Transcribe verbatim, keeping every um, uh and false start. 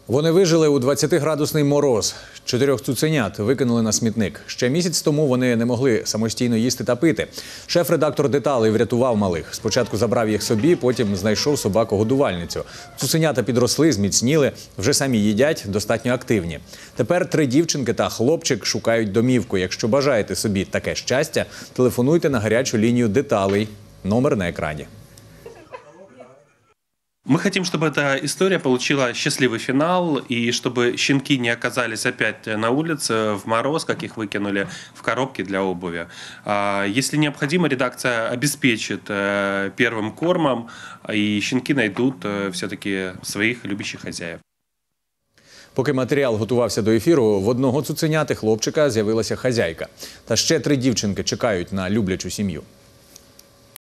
Вони вижили у двадцятиградусний мороз. Чотирьох цуценят викинули на смітник. Ще місяць тому вони не могли самостійно їсти та пити. Шеф-редактор «Деталей» врятував малих. Спочатку забрав їх собі, потім знайшов собаку-годувальницю. Цуценята підросли, зміцніли, вже самі їдять, достатньо активні. Тепер три дівчинки та хлопчик шукають домівку. Якщо бажаєте собі таке щастя, телефонуйте на гарячу лінію «Деталей». Номер на екрані. Мы хотим, чтобы эта история получила счастливый финал, и чтобы щенки не оказались опять на улице в мороз, как их выкинули в коробки для обуви. Если необходимо, редакция обеспечит первым кормом, и щенки найдут все-таки своих любящих хозяев. Поки матеріал готувався до ефіру, в одного цуценяти хлопчика з'явилася хазяйка. Та ще три дівчинки чекають на люблячу сім'ю.